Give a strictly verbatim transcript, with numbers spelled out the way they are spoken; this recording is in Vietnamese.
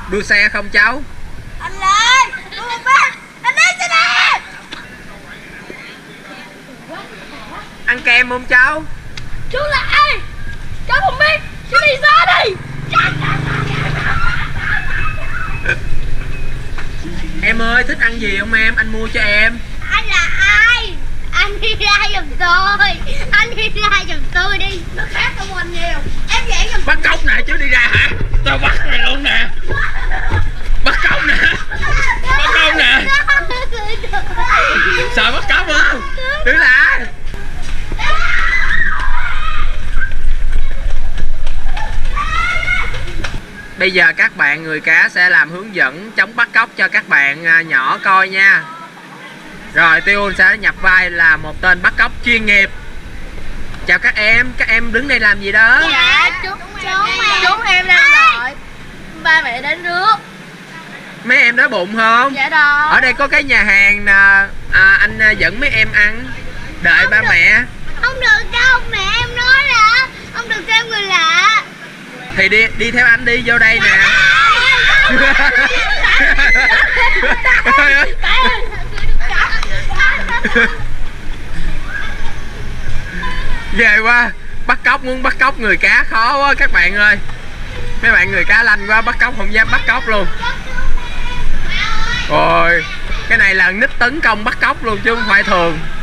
Đua xe không cháu? Anh ơi, tôi không biết. Anh đi xe nè. Ăn kem không cháu? Chú là ai? Cháu không biết. Chú đi xa đi. Em ơi, thích ăn gì không em? Anh mua cho em. Anh là ai? Anh đi ra giùm tôi. Anh đi ra giùm tôi đi. Nó khác không anh nhiều. Em dạy giùm. Bắt cóc nè chứ, đi ra hả? Tao bắt mày luôn nè. Bắt cóc nè. Bắt cóc nè. Sợ bắt cóc không? Đứng lại. Bây giờ các bạn người cá sẽ làm hướng dẫn chống bắt cóc cho các bạn nhỏ coi nha. Rồi Tiêu sẽ nhập vai là một tên bắt cóc chuyên nghiệp. Chào các em, các em đứng đây làm gì đó? Dạ, chúng, chúng em Chúng em đang đợi ba mẹ đến rước. Mấy em đói bụng không? Dạ đó. Ở đây có cái nhà hàng nè, à, anh dẫn mấy em ăn. Đợi không ba được. Mẹ. Không được đâu, mẹ em nói là không được theo người lạ. Thì đi đi theo anh đi vô đây nè. Ghê quá. Bắt cóc, muốn bắt cóc người cá khó quá các bạn ơi. Mấy bạn người cá lanh quá, bắt cóc không dám bắt cóc luôn. Rồi, cái này là nít tấn công bắt cóc luôn chứ không phải thường.